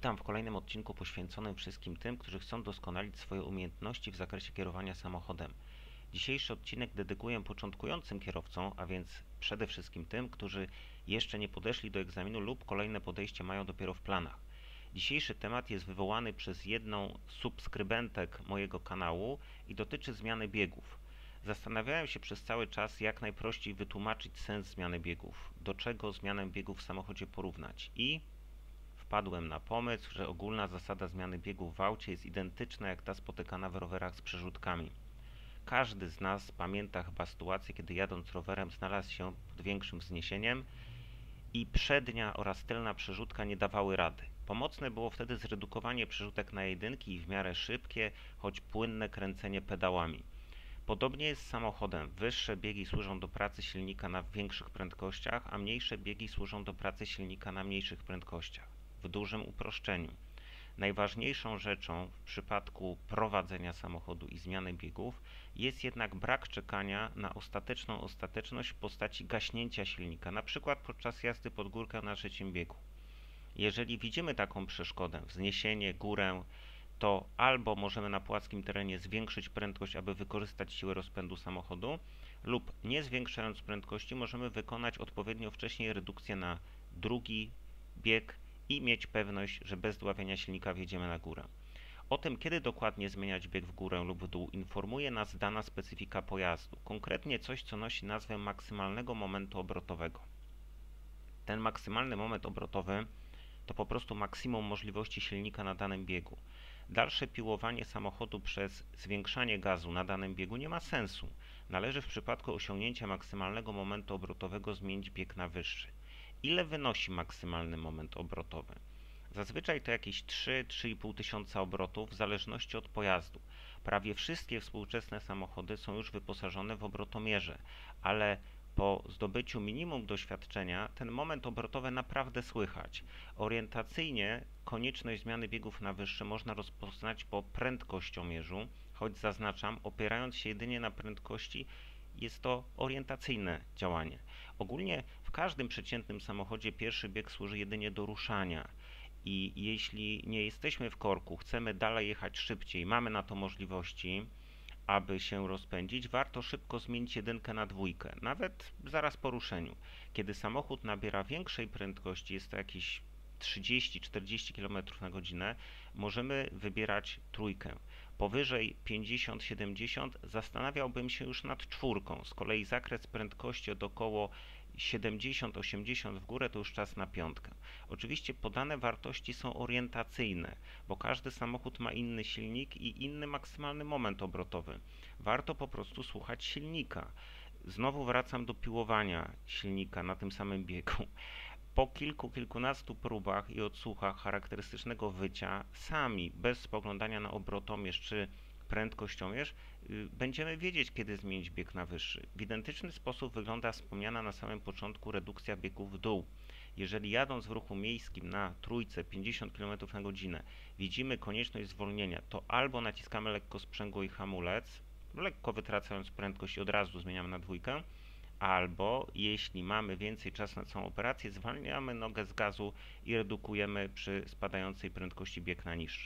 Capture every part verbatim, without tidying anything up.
Witam w kolejnym odcinku poświęconym wszystkim tym, którzy chcą doskonalić swoje umiejętności w zakresie kierowania samochodem. Dzisiejszy odcinek dedykuję początkującym kierowcom, a więc przede wszystkim tym, którzy jeszcze nie podeszli do egzaminu lub kolejne podejście mają dopiero w planach. Dzisiejszy temat jest wywołany przez jedną z subskrybentek mojego kanału i dotyczy zmiany biegów. Zastanawiałem się przez cały czas, jak najprościej wytłumaczyć sens zmiany biegów, do czego zmianę biegów w samochodzie porównać i wpadłem na pomysł, że ogólna zasada zmiany biegów w aucie jest identyczna jak ta spotykana w rowerach z przerzutkami. Każdy z nas pamięta chyba sytuację, kiedy jadąc rowerem znalazł się pod większym wzniesieniem i przednia oraz tylna przerzutka nie dawały rady. Pomocne było wtedy zredukowanie przerzutek na jedynki i w miarę szybkie, choć płynne kręcenie pedałami. Podobnie jest z samochodem. Wyższe biegi służą do pracy silnika na większych prędkościach, a mniejsze biegi służą do pracy silnika na mniejszych prędkościach. W dużym uproszczeniu. Najważniejszą rzeczą w przypadku prowadzenia samochodu i zmiany biegów jest jednak brak czekania na ostateczną ostateczność w postaci gaśnięcia silnika, na przykład podczas jazdy pod górkę na trzecim biegu. Jeżeli widzimy taką przeszkodę, wzniesienie, górę, to albo możemy na płaskim terenie zwiększyć prędkość, aby wykorzystać siłę rozpędu samochodu, lub nie zwiększając prędkości możemy wykonać odpowiednio wcześniej redukcję na drugi bieg i mieć pewność, że bez dławienia silnika wjedziemy na górę. O tym, kiedy dokładnie zmieniać bieg w górę lub w dół, informuje nas dana specyfika pojazdu, konkretnie coś, co nosi nazwę maksymalnego momentu obrotowego. Ten maksymalny moment obrotowy to po prostu maksimum możliwości silnika na danym biegu. Dalsze piłowanie samochodu przez zwiększanie gazu na danym biegu nie ma sensu. Należy w przypadku osiągnięcia maksymalnego momentu obrotowego zmienić bieg na wyższy. Ile wynosi maksymalny moment obrotowy? Zazwyczaj to jakieś trzy do trzech i pół tysiąca obrotów w zależności od pojazdu. Prawie wszystkie współczesne samochody są już wyposażone w obrotomierze, ale po zdobyciu minimum doświadczenia ten moment obrotowy naprawdę słychać. Orientacyjnie konieczność zmiany biegów na wyższy można rozpoznać po prędkościomierzu, choć zaznaczam, opierając się jedynie na prędkości, jest to orientacyjne działanie. Ogólnie w każdym przeciętnym samochodzie pierwszy bieg służy jedynie do ruszania i jeśli nie jesteśmy w korku, chcemy dalej jechać szybciej, mamy na to możliwości, aby się rozpędzić, warto szybko zmienić jedynkę na dwójkę, nawet zaraz po ruszeniu. Kiedy samochód nabiera większej prędkości, jest to jakieś trzydzieści do czterdziestu kilometrów na godzinę, możemy wybierać trójkę. Powyżej pięćdziesiąt do siedemdziesięciu zastanawiałbym się już nad czwórką. Z kolei zakres prędkości od około siedemdziesiąt do osiemdziesięciu w górę to już czas na piątkę. Oczywiście podane wartości są orientacyjne, bo każdy samochód ma inny silnik i inny maksymalny moment obrotowy. Warto po prostu słuchać silnika. Znowu wracam do piłowania silnika na tym samym biegu. Po kilku, kilkunastu próbach i odsłuchach charakterystycznego wycia, sami, bez spoglądania na obrotomierz czy prędkościomierz, yy, będziemy wiedzieć, kiedy zmienić bieg na wyższy. W identyczny sposób wygląda wspomniana na samym początku redukcja biegów w dół. Jeżeli jadąc w ruchu miejskim na trójce pięćdziesiąt kilometrów na godzinę widzimy konieczność zwolnienia, to albo naciskamy lekko sprzęgło i hamulec, lekko wytracając prędkość i od razu zmieniamy na dwójkę, albo jeśli mamy więcej czasu na całą operację, zwalniamy nogę z gazu i redukujemy przy spadającej prędkości bieg na niższy.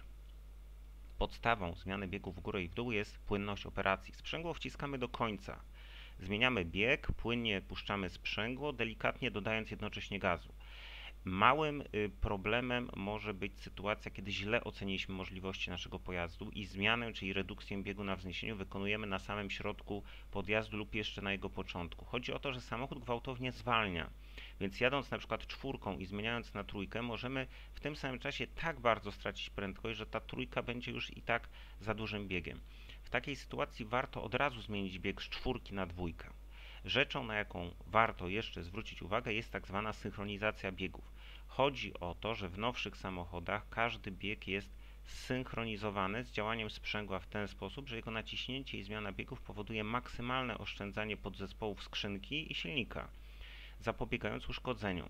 Podstawą zmiany biegów w górę i w dół jest płynność operacji. Sprzęgło wciskamy do końca. Zmieniamy bieg, płynnie puszczamy sprzęgło, delikatnie dodając jednocześnie gazu. Małym problemem może być sytuacja, kiedy źle oceniliśmy możliwości naszego pojazdu i zmianę, czyli redukcję biegu na wzniesieniu wykonujemy na samym środku podjazdu lub jeszcze na jego początku. Chodzi o to, że samochód gwałtownie zwalnia, więc jadąc na przykład czwórką i zmieniając na trójkę, możemy w tym samym czasie tak bardzo stracić prędkość, że ta trójka będzie już i tak za dużym biegiem. W takiej sytuacji warto od razu zmienić bieg z czwórki na dwójkę. Rzeczą, na jaką warto jeszcze zwrócić uwagę, jest tak zwana synchronizacja biegów. Chodzi o to, że w nowszych samochodach każdy bieg jest zsynchronizowany z działaniem sprzęgła w ten sposób, że jego naciśnięcie i zmiana biegów powoduje maksymalne oszczędzanie podzespołów skrzynki i silnika, zapobiegając uszkodzeniom.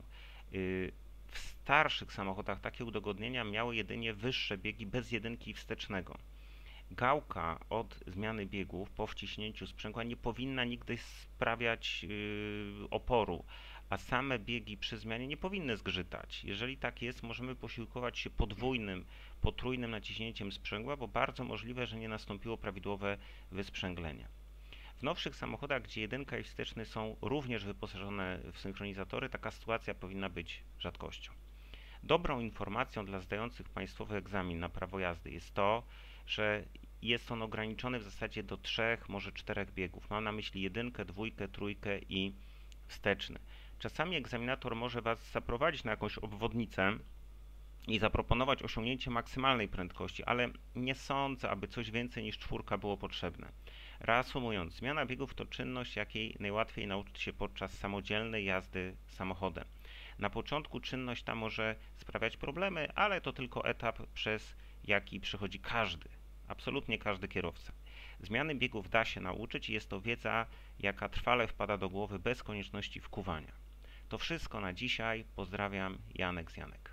W starszych samochodach takie udogodnienia miały jedynie wyższe biegi bez jedynki wstecznego. Gałka od zmiany biegów po wciśnięciu sprzęgła nie powinna nigdy sprawiać yy, oporu, a same biegi przy zmianie nie powinny zgrzytać. Jeżeli tak jest, możemy posiłkować się podwójnym, potrójnym naciśnięciem sprzęgła, bo bardzo możliwe, że nie nastąpiło prawidłowe wysprzęglenie. W nowszych samochodach, gdzie jedynka i wsteczny są również wyposażone w synchronizatory, taka sytuacja powinna być rzadkością. Dobrą informacją dla zdających państwowy egzamin na prawo jazdy jest to, że jest on ograniczony w zasadzie do trzech, może czterech biegów. Mam na myśli jedynkę, dwójkę, trójkę i wsteczny. Czasami egzaminator może Was zaprowadzić na jakąś obwodnicę i zaproponować osiągnięcie maksymalnej prędkości, ale nie sądzę, aby coś więcej niż czwórka było potrzebne. Reasumując, zmiana biegów to czynność, jakiej najłatwiej nauczyć się podczas samodzielnej jazdy samochodem. Na początku czynność ta może sprawiać problemy, ale to tylko etap, przez jaki przechodzi każdy, absolutnie każdy kierowca. Zmiany biegów da się nauczyć i jest to wiedza, jaka trwale wpada do głowy bez konieczności wkuwania. To wszystko na dzisiaj. Pozdrawiam, Janek z Janek.